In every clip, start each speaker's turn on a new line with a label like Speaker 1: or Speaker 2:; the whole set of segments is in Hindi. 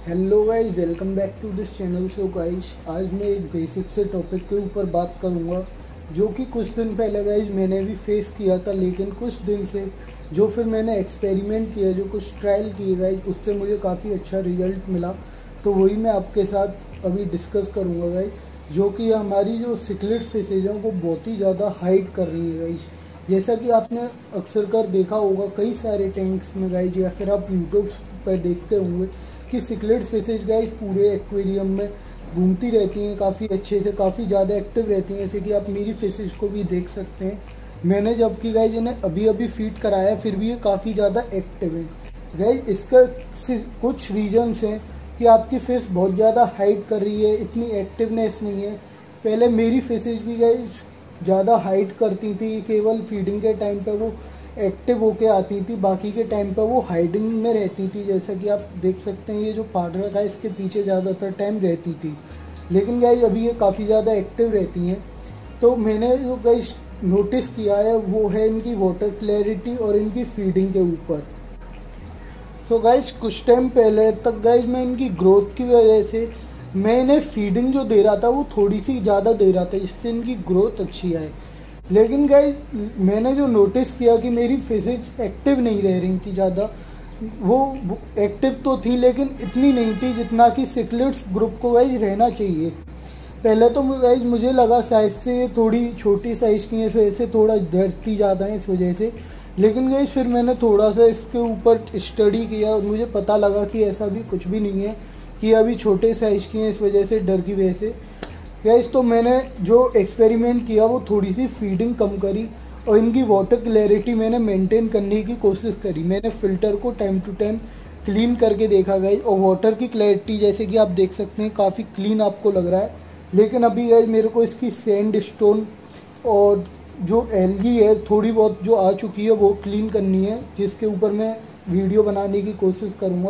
Speaker 1: Hello guys, welcome back to this channel. So guys, आज मैं एक बेसिक से टॉपिक के ऊपर बात करूंगा जो कि कुछ दिन पहले गाइस मैंने भी फेस किया था, लेकिन कुछ दिन से जो फिर मैंने एक्सपेरिमेंट किया, जो कुछ ट्रायल किए गाइस, उससे मुझे काफ़ी अच्छा रिजल्ट मिला। तो वही मैं आपके साथ अभी डिस्कस करूँगा गाइस, जो कि हमारी जो सिकलेट फेसेज हैं वो बहुत ही ज़्यादा हाइड कर रही है गाइस। जैसा कि आपने अक्सर कर देखा होगा कई सारे टैंक्स में गाइस, या फिर आप यूट्यूब पर देखते होंगे कि सिकलेट फिशेज गाइस पूरे एक्वेरियम में घूमती रहती हैं, काफ़ी अच्छे से, काफ़ी ज़्यादा एक्टिव रहती हैं। जैसे कि आप मेरी फिशेज को भी देख सकते हैं। मैंने जबकि गाइस इन्हें अभी अभी फीड कराया, फिर भी ये काफ़ी ज़्यादा एक्टिव है गाइस। इसका कुछ रीजन्स हैं कि आपकी फिश बहुत ज़्यादा हाइड कर रही है, इतनी एक्टिवनेस नहीं है। पहले मेरी फिशेज भी गाइस ज़्यादा हाइड करती थी, केवल फीडिंग के टाइम पर वो एक्टिव होके आती थी, बाकी के टाइम पर वो हाइडिंग में रहती थी। जैसा कि आप देख सकते हैं, ये जो पाउडर था इसके पीछे ज़्यादातर टाइम रहती थी, लेकिन गाइस अभी ये काफ़ी ज़्यादा एक्टिव रहती हैं। तो मैंने जो गाइस नोटिस किया है वो है इनकी वाटर क्लैरिटी और इनकी फीडिंग के ऊपर। सो गाइस, कुछ टाइम पहले तक गाइस मैं इनकी ग्रोथ की वजह से मैं इन्हें फीडिंग जो दे रहा था वो थोड़ी सी ज़्यादा दे रहा था, जिससे इनकी ग्रोथ अच्छी आए। लेकिन गाइस मैंने जो नोटिस किया कि मेरी फिशेज एक्टिव नहीं रह रही थी ज़्यादा। वो एक्टिव तो थी लेकिन इतनी नहीं थी जितना कि सिकलेट्स ग्रुप को गाइस रहना चाहिए। पहले तो गाइस मुझे लगा साइज से थोड़ी छोटी साइज़ की है, इस वजह से थोड़ा डरती ज़्यादा है इस वजह से। लेकिन गाइस फिर मैंने थोड़ा सा इसके ऊपर स्टडी किया और मुझे पता लगा कि ऐसा भी कुछ भी नहीं है कि अभी छोटे साइज़ की हैं इस वजह से, डर की वजह से गाइस। तो मैंने जो एक्सपेरिमेंट किया वो थोड़ी सी फीडिंग कम करी और इनकी वाटर क्लैरिटी मैंने मेंटेन करने की कोशिश करी। मैंने फ़िल्टर को टाइम टू टाइम क्लीन करके देखा गाइस, और वाटर की क्लैरिटी जैसे कि आप देख सकते हैं काफ़ी क्लीन आपको लग रहा है। लेकिन अभी गाइस मेरे को इसकी सैंड स्टोन और जो एल्गी है थोड़ी बहुत जो आ चुकी है वो क्लीन करनी है, जिसके ऊपर मैं वीडियो बनाने की कोशिश करूँगा।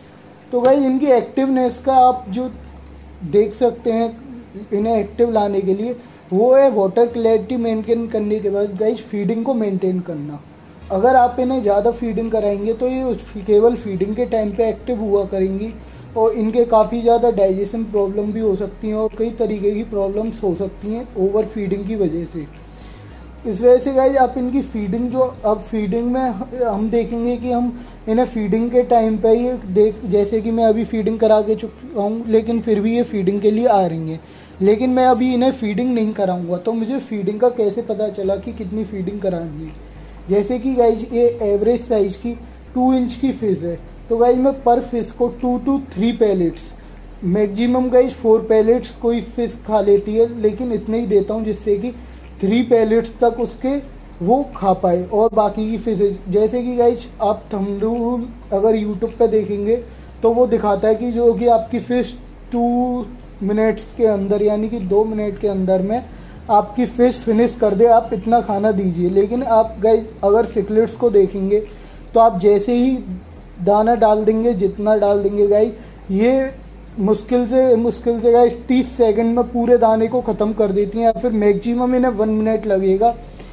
Speaker 1: तो गाइस इनकी एक्टिवनेस का आप जो देख सकते हैं इन्हें एक्टिव लाने के लिए, वो है वाटर क्लैरिटी मेंटेन करने के बाद गाइस फीडिंग को मेंटेन करना। अगर आप इन्हें ज़्यादा फीडिंग कराएंगे तो ये केवल फीडिंग के टाइम पे एक्टिव हुआ करेंगी, और इनके काफ़ी ज़्यादा डाइजेशन प्रॉब्लम भी हो सकती हैं और कई तरीके की प्रॉब्लम्स हो सकती हैं ओवर फीडिंग की वजह से। इस वजह से गाइस आप इनकी फीडिंग जो अब फीडिंग में हम देखेंगे कि हम इन्हें फीडिंग के टाइम पे ही जैसे कि मैं अभी फीडिंग करा के चुका हूँ, लेकिन फिर भी ये फीडिंग के लिए आ रही हैं। लेकिन मैं अभी इन्हें फीडिंग नहीं कराऊंगा, तो मुझे फीडिंग का कैसे पता चला कि कितनी फीडिंग करानी है। जैसे कि गाइस ये एवरेज साइज़ की 2 इंच की फिश है, तो गाइस मैं पर फिश को 2 to 3 pellets, maximum guys 4 pellets कोई फिश खा लेती है, लेकिन इतने ही देता हूँ जिससे कि 3 पैलेट्स तक उसके वो खा पाए। और बाकी की फिशेज जैसे कि गाइस आप थंब रूल अगर यूट्यूब पे देखेंगे तो वो दिखाता है कि जो कि आपकी फ़िश 2 मिनट्स के अंदर, यानी कि 2 मिनट के अंदर में आपकी फ़िश फिनिश कर दे, आप इतना खाना दीजिए। लेकिन आप गाइस अगर सिकलेट्स को देखेंगे तो आप जैसे ही दाना डाल देंगे, जितना डाल देंगे गाइस, ये मुश्किल से गाइस 30 सेकंड में पूरे दाने को ख़त्म कर देती हैं, या फिर मैक्सिमम इन्हें 1 मिनट लगेगा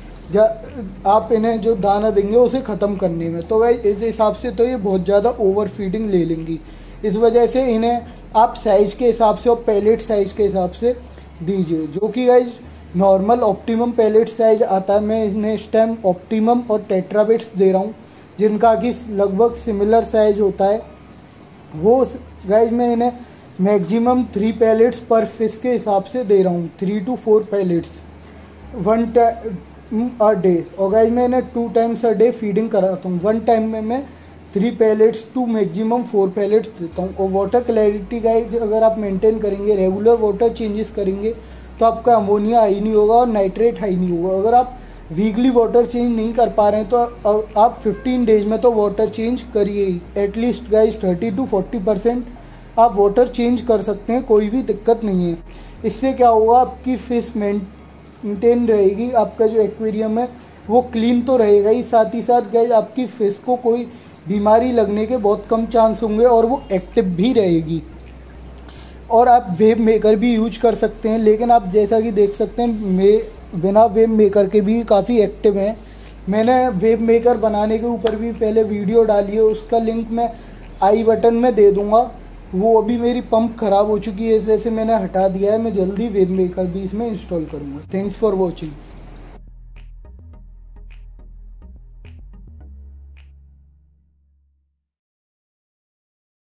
Speaker 1: आप इन्हें जो दाना देंगे उसे ख़त्म करने में। तो गाइस इस हिसाब से तो ये बहुत ज़्यादा ओवर फीडिंग ले लेंगी। इस वजह से इन्हें आप साइज़ के हिसाब से और पैलेट साइज़ के हिसाब से दीजिए, जो कि guys normal optimum pellet size आता है। मैं इन्हें इस टाइम ऑप्टिमम और टेट्राबिट्स दे रहा हूँ, जिनका कि लगभग सिमिलर साइज़ होता है। वो गाइस मैं इन्हें मैक्सिमम 3 पैलेट्स पर फिश के हिसाब से दे रहा हूँ, 3 to 4 pellets 1 time a day. और गाइस मैं इन्हें 2 times अ डे फीडिंग कराता हूँ। 1 टाइम में मैं 3 पैलेट्स टू मैक्सिमम 4 पैलेट्स देता हूँ। और वाटर क्लैरिटी गाइस अगर आप मेंटेन करेंगे, रेगुलर वाटर चेंजेस करेंगे, तो आपका अमोनिया हाई नहीं होगा और नाइट्रेट हाई नहीं होगा। अगर आप वीकली वाटर चेंज नहीं कर पा रहे हैं तो आप 15 डेज में तो वाटर चेंज करिए ही। एटलीस्ट गाइस 30 to 40% आप वाटर चेंज कर सकते हैं, कोई भी दिक्कत नहीं है। इससे क्या होगा, आपकी फिश मेंटेन रहेगी, आपका जो एक्वेरियम है वो क्लीन तो रहेगा ही, साथ ही साथ गाइस आपकी फिश को कोई बीमारी लगने के बहुत कम चांस होंगे और वो एक्टिव भी रहेगी। और आप वेव मेकर भी यूज कर सकते हैं, लेकिन आप जैसा कि देख सकते हैं बिना वेव मेकर के भी काफ़ी एक्टिव हैं। मैंने वेब मेकर बनाने के ऊपर भी पहले वीडियो डाली है, उसका लिंक मैं आई बटन में दे दूंगा। वो अभी मेरी पंप ख़राब हो चुकी है, इस वजह से मैंने हटा दिया है। मैं जल्दी वेब मेकर भी इसमें इंस्टॉल करूँगा। Thanks for watching.